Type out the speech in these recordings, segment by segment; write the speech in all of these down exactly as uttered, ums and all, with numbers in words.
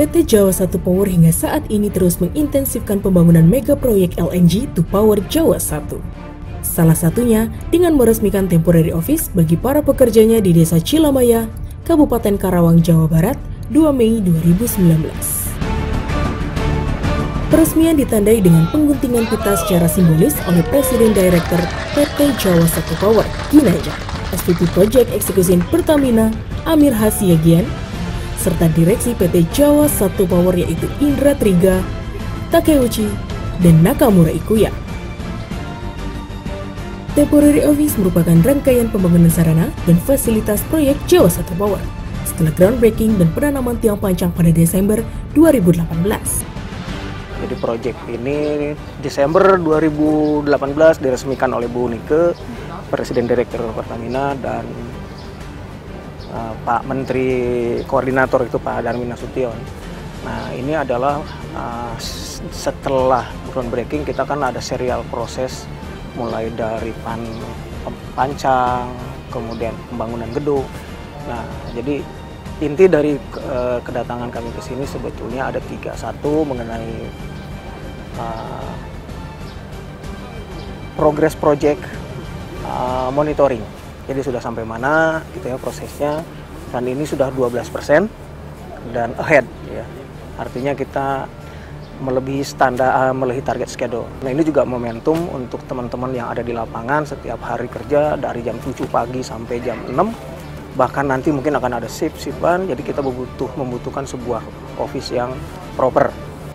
P T Jawa Satu Power hingga saat ini terus mengintensifkan pembangunan mega proyek L N G to Power Jawa Satu. Salah satunya dengan meresmikan temporary office bagi para pekerjanya di Desa Cilamaya, Kabupaten Karawang, Jawa Barat, dua Mei dua ribu sembilan belas. Peresmian ditandai dengan pengguntingan pita secara simbolis oleh Presiden Direktur P T Jawa Satu Power, Ginanjar, S V P Project Execution Pertamina, Amir Hasiagian, serta Direksi P T Jawa Satu Power yaitu Indra Triga, Takeuchi, dan Nakamura Ikuya. Temporary Office merupakan rangkaian pembangunan sarana dan fasilitas proyek Jawa Satu Power setelah groundbreaking dan penanaman tiang panjang pada Desember dua ribu delapan belas. Jadi proyek ini Desember dua ribu delapan belas diresmikan oleh Bu Nike, Presiden Direktur Pertamina, dan uh, Pak Menteri Koordinator itu Pak Darmin Nasution. Nah ini adalah uh, setelah groundbreaking kita kan ada serial proses mulai dari pan, pancang, kemudian pembangunan gedung. Nah jadi inti dari uh, kedatangan kami ke sini sebetulnya ada tiga. Satu mengenai uh, progress project uh, monitoring. Jadi sudah sampai mana gitu ya prosesnya, dan ini sudah dua belas persen dan ahead ya. Artinya kita melebihi standar, uh, melebihi target schedule. Nah ini juga momentum untuk teman-teman yang ada di lapangan setiap hari kerja dari jam tujuh pagi sampai jam enam. Bahkan nanti mungkin akan ada shift-shiftan, jadi kita membutuh, membutuhkan sebuah office yang proper.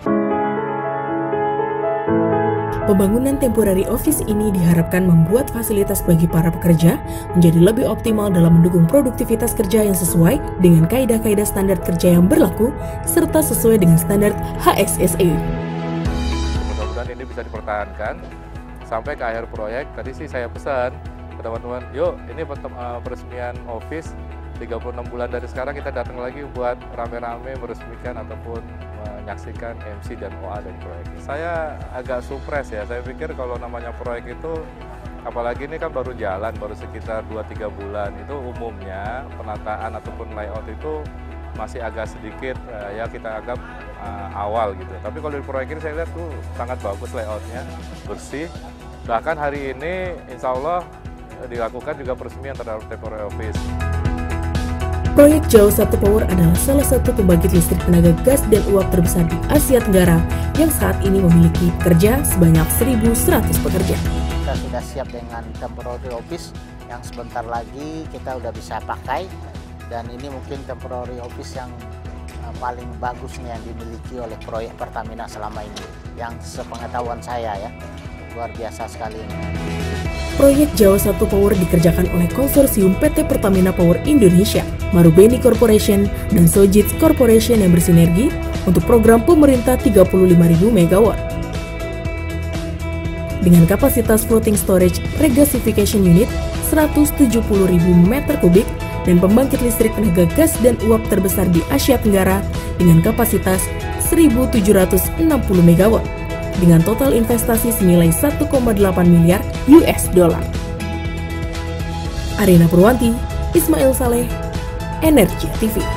Pembangunan temporary office ini diharapkan membuat fasilitas bagi para pekerja menjadi lebih optimal dalam mendukung produktivitas kerja yang sesuai dengan kaidah-kaidah standar kerja yang berlaku serta sesuai dengan standar H S S E. Mudah-mudahan ini bisa dipertahankan sampai ke akhir proyek. Tadi sih saya pesan ke teman-teman, yuk ini peresmian office tiga puluh enam bulan dari sekarang kita datang lagi buat rame-rame meresmikan ataupun menyaksikan M C dan O A dari proyek. Saya agak surprise ya, saya pikir kalau namanya proyek itu, apalagi ini kan baru jalan, baru sekitar dua tiga bulan, itu umumnya penataan ataupun layout itu masih agak sedikit ya kita anggap uh, awal gitu. Tapi kalau di proyek ini saya lihat tuh sangat bagus layoutnya, bersih. Bahkan hari ini insya Allah dilakukan juga peresmian terhadap temporary office. Proyek Jawa Satu Power adalah salah satu pembangkit listrik tenaga gas dan uap terbesar di Asia Tenggara yang saat ini memiliki pekerja sebanyak seribu seratus pekerja. Kita sudah siap dengan temporary office yang sebentar lagi kita udah bisa pakai, dan ini mungkin temporary office yang paling bagus nih yang dimiliki oleh proyek Pertamina selama ini, yang sepengetahuan saya ya, luar biasa sekali ini. Proyek Jawa Satu Power dikerjakan oleh konsorsium P T Pertamina Power Indonesia, Marubeni Corporation, dan Sojitz Corporation yang bersinergi untuk program pemerintah tiga puluh lima ribu megawatt. Dengan kapasitas floating storage regasification unit seratus tujuh puluh ribu meter kubik dan pembangkit listrik tenaga gas dan uap terbesar di Asia Tenggara dengan kapasitas seribu tujuh ratus enam puluh megawatt. Dengan total investasi senilai satu koma delapan miliar U S dollar. Arina Purwanti, Ismail Saleh, Energia T V.